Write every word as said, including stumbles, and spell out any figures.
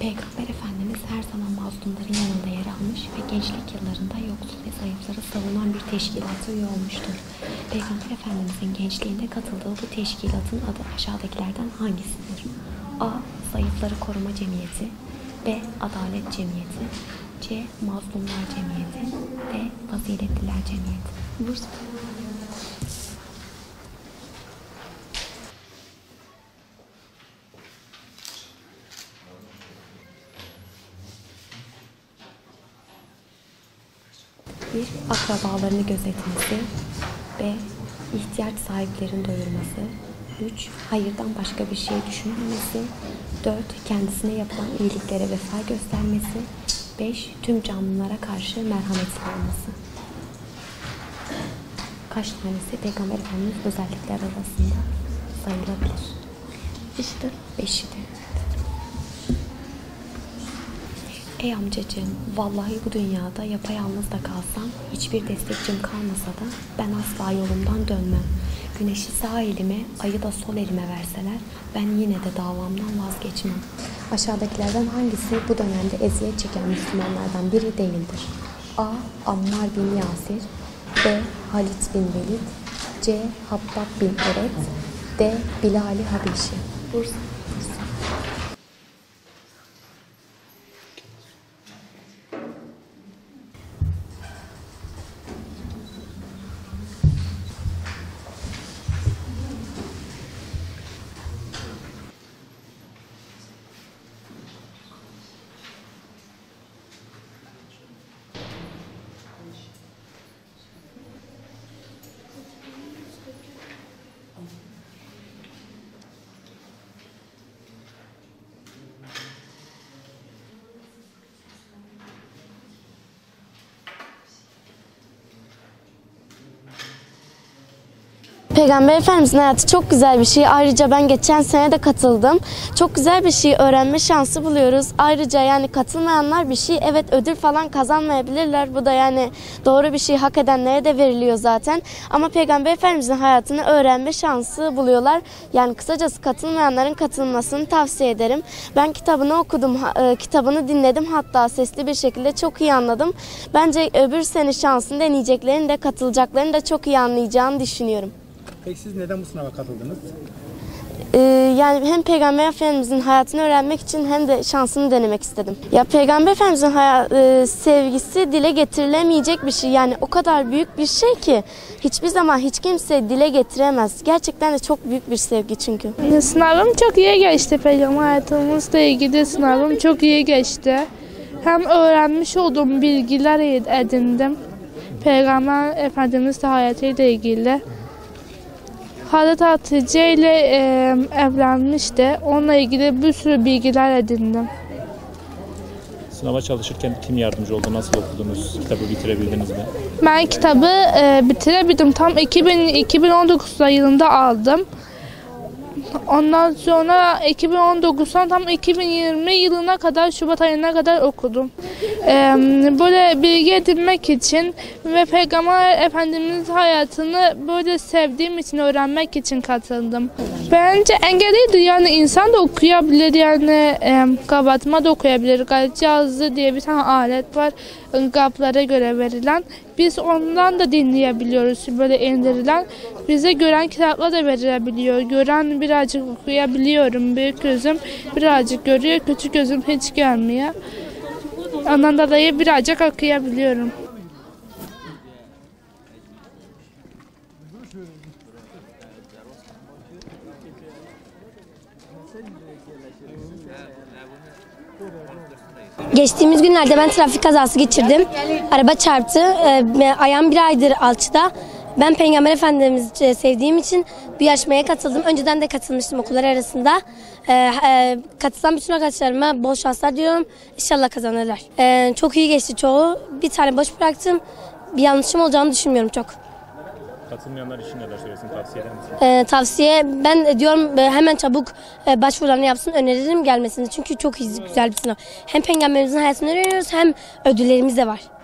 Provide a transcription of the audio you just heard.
Peygamber Efendimiz her zaman mazlumların yanında yer almış ve gençlik yıllarında yoksul ve zayıfları savunan bir teşkilata üye olmuştur. Peygamber Efendimizin gençliğinde katıldığı bu teşkilatın adı aşağıdakilerden hangisidir? A. Zayıfları Koruma Cemiyeti, B. Adalet Cemiyeti, C. Mazlumlar Cemiyeti, D. Faziletliler Cemiyeti. Bursa. bir. Akrabalarını gözetmesi, B. İhtiyaç sahiplerini doyurması, üç. Hayırdan başka bir şey düşünmemesi, dört. Kendisine yapılan iyiliklere vefa göstermesi, beş. Tüm canlılara karşı merhametli olması. Kaç tanesi Peygamber Efendimiz özellikler arasında sayılabilir? İşte beşidir. Ey amcacığım, vallahi bu dünyada yapayalnız da kalsam, hiçbir destekçim kalmasa da ben asla yolumdan dönmem. Güneşi sağ elime, ayı da sol elime verseler, ben yine de davamdan vazgeçmem. Aşağıdakilerden hangisi bu dönemde eziyet çeken Müslümanlardan biri değildir? A. Ammar bin Yasir, B. Halit bin Velid, C. Habbab bin Eret, D. Bilal-i Habeşi. Bursa. Peygamber Efendimiz'in hayatı çok güzel bir şey. Ayrıca ben geçen sene de katıldım. Çok güzel bir şey, öğrenme şansı buluyoruz. Ayrıca yani katılmayanlar bir şey, evet ödül falan kazanmayabilirler. Bu da yani doğru bir şey, hak edenlere de veriliyor zaten. Ama Peygamber Efendimiz'in hayatını öğrenme şansı buluyorlar. Yani kısacası katılmayanların katılmasını tavsiye ederim. Ben kitabını okudum, kitabını dinledim, hatta sesli bir şekilde çok iyi anladım. Bence öbür sene şansını deneyeceklerin de katılacaklarını da çok iyi anlayacağını düşünüyorum. Peki siz neden bu sınava katıldınız? Ee, yani hem Peygamber Efendimiz'in hayatını öğrenmek için hem de şansını denemek istedim. Ya Peygamber Efendimiz'in hayat, e, sevgisi dile getirilemeyecek bir şey. Yani o kadar büyük bir şey ki hiçbir zaman hiç kimse dile getiremez. Gerçekten de çok büyük bir sevgi çünkü. Sınavım çok iyi geçti. Peygamber hayatımızla ilgili sınavım çok iyi geçti. Hem öğrenmiş olduğum bilgiler edindim. Peygamber Efendimiz hayatıyla ilgili. Hazreti Hatice ile e, evlenmişti. Onunla ilgili bir sürü bilgiler edindim. Sınava çalışırken kim yardımcı oldu? Nasıl okudunuz? Kitabı bitirebildiniz mi? Ben kitabı e, bitirebildim. Tam iki bin, iki bin on dokuz yılında aldım. Ondan sonra iki bin on dokuzdan tam iki bin yirmi yılına kadar, Şubat ayına kadar okudum. Ee, böyle bilgi edinmek için ve Peygamber Efendimiz hayatını böyle sevdiğim için, öğrenmek için katıldım. Bence engelliydi, yani insan da okuyabilir, yani e, kabartma da okuyabilir. Gayet cihazı diye bir tane alet var, kaplara göre verilen. Biz ondan da dinleyebiliyoruz, böyle indirilen. Bize gören kitaplar da verilebiliyor. Gören birazcık okuyabiliyorum. Büyük gözüm birazcık görüyor, küçük gözüm hiç görmüyor. Ondan dolayı birazcık okuyabiliyorum. Geçtiğimiz günlerde ben trafik kazası geçirdim. Araba çarptı. Ee, ayağım bir aydır alçıda. Ben Peygamber Efendimiz'i sevdiğim için bir yarışmaya katıldım. Önceden de katılmıştım okullar arasında. Ee, e, katılan bütün arkadaşlarıma bol şanslar diliyorum. İnşallah kazanırlar. Ee, çok iyi geçti çoğu. Bir tane boş bıraktım. Bir yanlışım olacağını düşünmüyorum çok. Katılmayanlar için neler söylesin, tavsiye eder misiniz? Ee, tavsiye, ben diyorum hemen çabuk e, başvurularını yapsın, öneririm gelmesini. Çünkü çok güzel bir sınav. Hem Peygamberimizin hayatını öğreniyoruz hem ödüllerimiz de var.